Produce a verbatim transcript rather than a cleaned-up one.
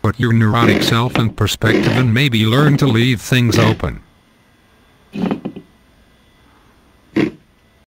put your neurotic self in perspective and maybe learn to leave things open.